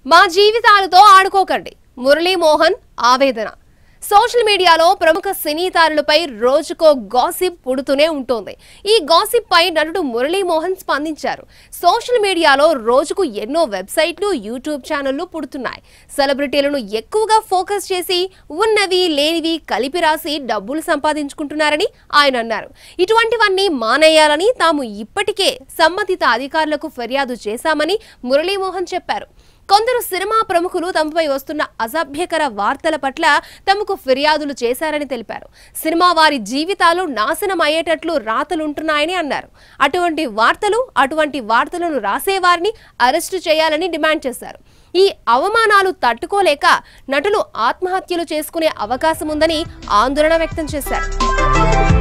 మా జీవితాలతో ఆడుకోకండి. మురళీ మోహన్ ఆవేదన. సోషల్ మీడియాలో ప్రముఖ సినీ తారలపై రోజుకో గాసిప్ పుడుతూనే ఉంటుంది. ఈ గాసిప్ పై నటుడు మురళీ మోహన్ స్పందించారు. సోషల్ మీడియాలో రోజుకు ఎన్నో వెబ్సైట్లు, యూట్యూబ్ ఛానళ్లు పుడుతున్నాయి. సెలబ్రిటీలను ఎక్కువగా ఫోకస్ చేసి ఉన్నవి లేనివి కలిపి రాసి డబ్బులు సంపాదించుకుంటున్నారని ఆయన అన్నారు. ఇటువంటివన్నీ మానేయాలని తాము ఇప్పటికే సంబంధిత అధికారులకు ఫిర్యాదు చేశామని మురళీ మోహన్ చెప్పారు. కొందరు సినిమా ప్రముఖులు తమపై వస్తున్న అసభ్యకర వార్తల పట్ల తమకు ఫిర్యాదులు చేశారని తెలిపారు. సినిమా వారి జీవితాలు నాశనం అయ్యేటట్లు రాతలుంటున్నాయని అన్నారు. అటువంటి వార్తలను రాసేవారిని అరెస్టు చేయాలని డిమాండ్ చేశారు. ఈ అవమానాలు తట్టుకోలేక నటులు ఆత్మహత్యలు చేసుకునే అవకాశం ఉందని ఆందోళన వ్యక్తం చేశారు.